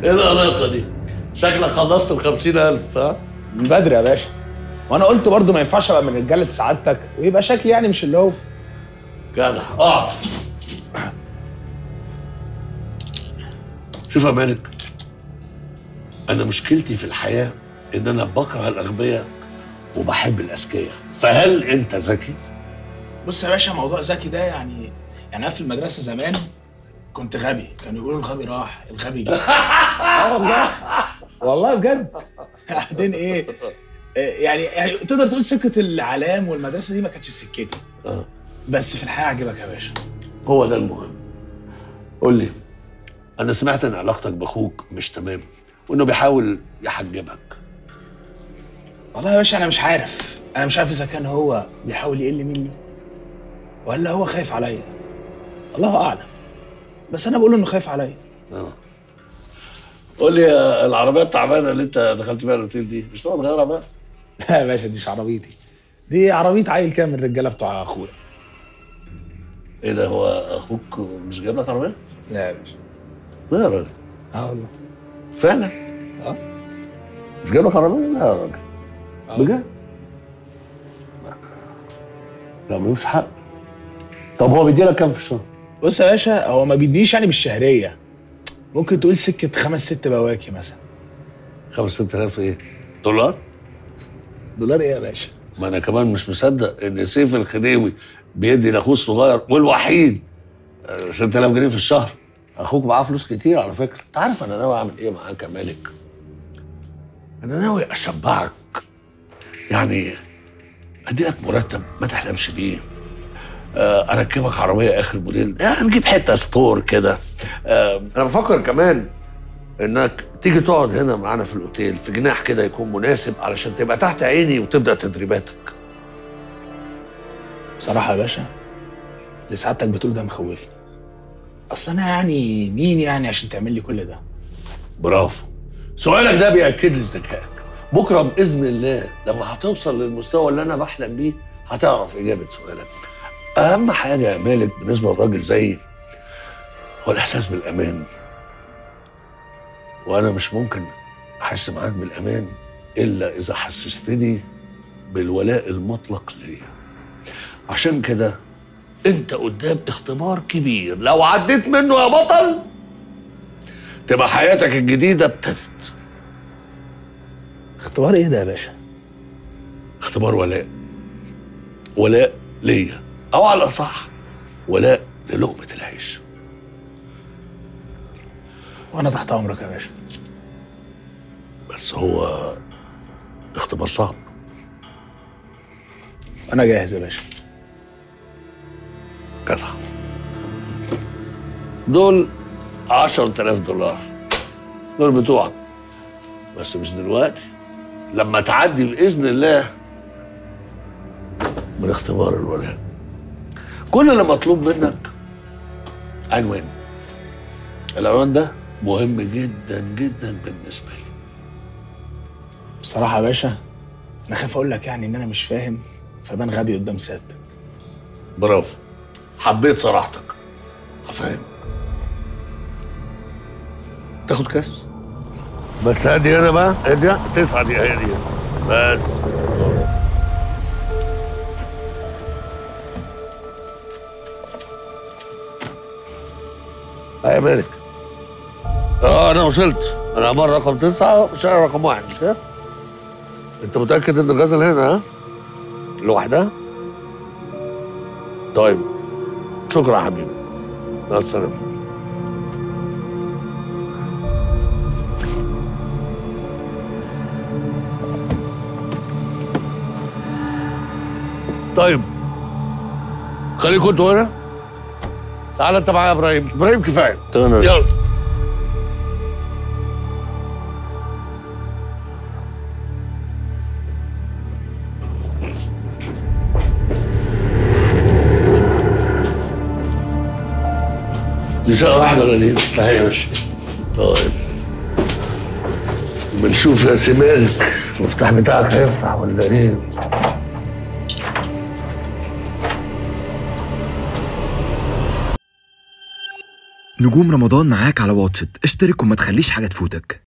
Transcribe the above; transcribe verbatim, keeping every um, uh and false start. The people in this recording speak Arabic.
ايه العلاقه دي؟ شكلك خلصت ال خمسين ألف ها؟ من بدري يا باشا. وانا قلت برضه ما ينفعش ابقى من رجاله سعادتك ويبقى شكلي يعني مش اللي هو. جدع اقعد. شوف يا مالك، انا مشكلتي في الحياه ان انا بكره الاغبياء وبحب الاذكياء، فهل انت ذكي؟ بص يا باشا، موضوع ذكي ده يعني يعني انا في المدرسه زمان كنت غبي، كانوا يقولوا الغبي راح الغبي جه. اه والله والله بجد. بعدين ايه يعني يعني تقدر تقول سكه الاعلام والمدرسه دي ما كانتش سكتي. اه بس في الحياه عجبك يا باشا. هو ده المهم. قول لي، انا سمعت ان علاقتك باخوك مش تمام وانه بيحاول يحجبك. والله يا باشا انا مش عارف، انا مش عارف اذا كان هو بيحاول يقل مني ولا هو خايف عليا، الله اعلم. بس انا بقول انه خايف عليا. اه قول لي، العربيه التعبانه اللي انت دخلت بيها الاوتيل دي مش تقعد تغيرها بقى؟ لا يا باشا، دي مش عربيتي، دي عربيه عيل كده من الرجاله بتوع اخويا. ايه ده، هو اخوك مش جايب لك عربيه؟ لا يا باشا. لا يا راجل. اه والله. فعلا؟ اه مش جايب لك عربيه؟ لا يا راجل. آه. بجد؟ لا ملوش حق. طب هو بيدي لك كام في الشهر؟ بص يا باشا، هو ما بيدينيش يعني بالشهريه، ممكن تقول سكه خمس ست بواكي مثلا. خمس ست آلاف ايه؟ دولار؟ دولار ايه يا باشا؟ ما انا كمان مش مصدق ان سيف الخديوي بيدي لاخوه الصغير والوحيد ستة آلاف جنيه في الشهر. اخوك معاه فلوس كتير على فكره. انت عارف انا ناوي اعمل ايه معاك يا مالك؟ انا ناوي اشبعك، يعني ادي لك مرتب ما تحلمش بيه، آه، اركبك عربيه اخر موديل، يعني نجيب حته ستور كده. آه، انا بفكر كمان انك تيجي تقعد هنا معانا في الاوتيل في جناح كده يكون مناسب علشان تبقى تحت عيني وتبدا تدريباتك. بصراحه يا باشا اللي سعادتك بتقول ده مخوفني، اصل انا يعني مين يعني عشان تعمل لي كل ده؟ برافو، سؤالك ده بيأكد لي ذكائك. بكره باذن الله لما هتوصل للمستوى اللي انا بحلم بيه هتعرف اجابه سؤالك. اهم حاجه يا مالك بالنسبه لراجل زيي هو الاحساس بالامان، وانا مش ممكن احس معاك بالامان الا اذا حسستني بالولاء المطلق ليا. عشان كده انت قدام اختبار كبير، لو عديت منه يا بطل تبقى حياتك الجديده ابتدت. اختبار ايه ده يا باشا؟ اختبار ولاء، ولاء ليا، او على الاصح ولاء للقمه العيش. وانا تحت امرك يا باشا. بس هو اختبار صعب. انا جاهز يا باشا. جدع. دول عشرة آلاف دولار، دول بتوعك، بس مش دلوقتي، لما تعدي باذن الله من اختبار الولاء. كل اللي مطلوب منك عنوان. العنوان ده مهم جدا جدا بالنسبه لي. بصراحه يا باشا انا خايف اقول لك يعني ان انا مش فاهم فبان غبي قدام سيادتك. برافو، حبيت صراحتك، هفهمك. تاخد كاس؟ بس هادي انا بقى، هادي تسعة دي هادي بس. يا مالك، اه انا وصلت، انا عمار رقم تسعة وشارع رقم واحد، مش كده؟ انت متأكد ان الغزل هنا ها؟ لوحدها؟ طيب شكرا يا حبيبي، مع السلامة. طيب خليكوا انتوا هنا، تعال انت معايا يا ابراهيم. ابراهيم كفايه، يلا. دي شقة واحدة ولا ايه؟ لا يا باشا. طيب بنشوف يا سمالك المفتاح بتاعك هيفتح ولا ايه؟ نجوم رمضان معاك على واتشت، اشترك وما تخليش حاجة تفوتك.